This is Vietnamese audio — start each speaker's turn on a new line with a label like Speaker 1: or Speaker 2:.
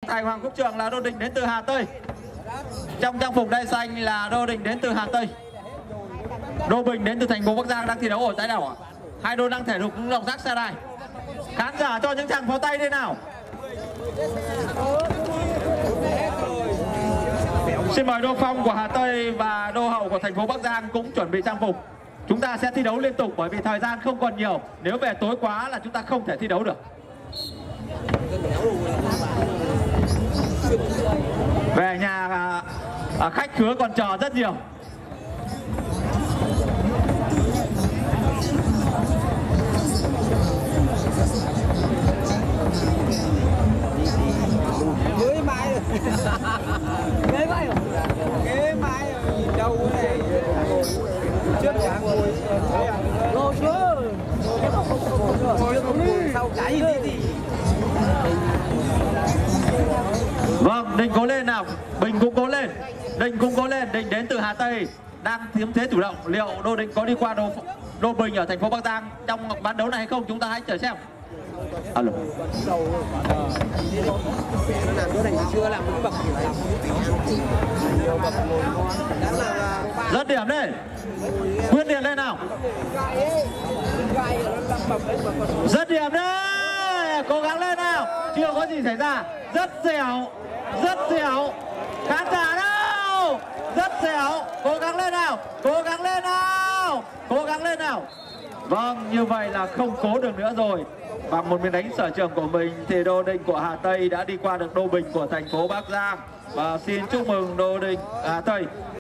Speaker 1: Thành Hoàng Quốc Trường là Đô Đình đến từ Hà Tây. Trong trang phục đai xanh là Đô Đình đến từ Hà Tây. Đô Bình đến từ thành phố Bắc Giang đang thi đấu ở tái đảo. Hai đôi đang thể dục động tác xe đài. Khán giả cho những tràng pháo tay đi nào. Xin mời Đô Phong của Hà Tây và Đô Hậu của thành phố Bắc Giang cũng chuẩn bị trang phục. Chúng ta sẽ thi đấu liên tục bởi vì thời gian không còn nhiều. Nếu về tối quá là chúng ta không thể thi đấu được. Về nhà khách khứa còn chờ rất nhiều.
Speaker 2: Ghế mãi rồi. Ghế mãi rồi. Ghế mãi rồi. Nhìn đâu này. Trước cả ngồi. Ngồi xuống. Ngồi sau cái gì.
Speaker 1: Vâng, Đình cố lên nào. Bình cũng cố lên. Đình cũng cố lên. Đình đến từ Hà Tây đang chiếm thế chủ động. Liệu Đô Đình có đi qua Đô Bình ở thành phố Bắc Giang trong ván đấu này hay không? Chúng ta hãy chờ xem. Alo.
Speaker 2: Chưa làm một bậc
Speaker 1: Rất điểm đi. Quyết liệt lên nào. Rất điểm đấy. Cố gắng lên nào. Chưa có gì xảy ra. Rất dẻo. Rất dẻo. Khán giả đâu. Rất dẻo. Cố gắng lên nào. Cố gắng lên nào. Cố gắng lên nào. Vâng, như vậy là không cố được nữa rồi. Bằng một miếng đánh sở trường của mình thì Đô Đình của Hà Tây đã đi qua được Đô Bình của thành phố Bắc Giang. Và xin chúc mừng Đô Đình Hà Tây